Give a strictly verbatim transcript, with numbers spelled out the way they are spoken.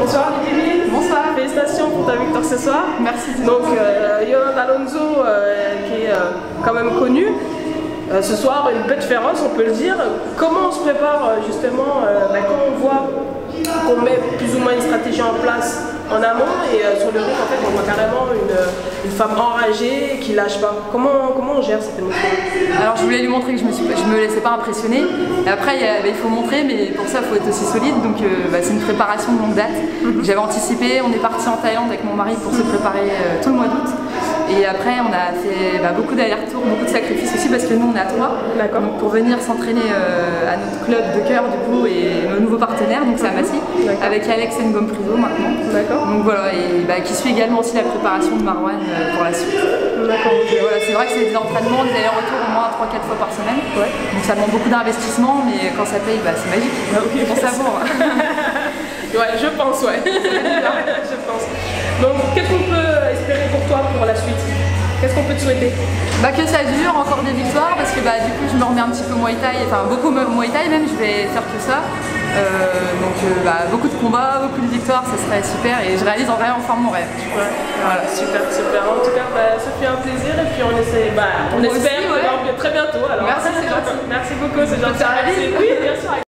Bonsoir Lily. Bonsoir. Félicitations pour ta victoire ce soir. Merci. Donc euh, Yolande Alonso euh, qui est euh, quand même connue. Euh, ce soir, une bête féroce, on peut le dire. Comment on se prépare euh, justement euh, bah, quand on voit qu'on met plus ou moins une stratégie en place en amont et euh, sur le ring en fait on voit carrément une, une femme enragée qui lâche pas. Comment, comment on gère cette émotion? Alors je voulais lui montrer que je me, suis, je me laissais pas impressionner. Et après il, y a, bah, il faut montrer, mais pour ça il faut être aussi solide. Donc euh, bah, c'est une préparation de longue date. Mm-hmm. J'avais anticipé, on est parti en Thaïlande avec mon mari pour se préparer euh, tout le mois d'août. Et après on a fait bah, beaucoup d'allers-retours, beaucoup de sacrifices aussi parce que nous on est à Troyes. Donc pour venir s'entraîner euh, à notre club de cœur du coup et nos nouveaux partenaires, donc c'est à Massy, avec Alex Ngom-Priso maintenant. Donc voilà, et bah, qui suit également aussi la préparation de Marwan euh, pour la suite. D'accord. Voilà, c'est vrai que c'est des entraînements, des allers-retours au moins trois quatre fois par semaine. Ouais. Donc ça demande beaucoup d'investissement, mais quand ça paye, bah, c'est magique. Ah, okay, on savoure. Ouais, je pense, ouais. Je pense. Donc qu'est-ce qu'on peut espérer pour toi pour la suite? Qu'est-ce qu'on peut te souhaiter? Bah que ça dure, encore des victoires, parce que bah, du coup je me remets un petit peu Muay Thai, enfin beaucoup Muay Thai même, je vais faire que ça. Euh, donc euh, bah, beaucoup de combats, beaucoup de victoires, ça serait super et je réalise en vrai enfin mon rêve. Ouais. Voilà, super, super. En tout cas, bah, ça fait un plaisir et puis on essaie, bah, on Moi espère aussi, ouais. te voir très bientôt. Alors. Merci, c'est gentil. Merci beaucoup, c'est gentil. Merci. Oui, bien sûr.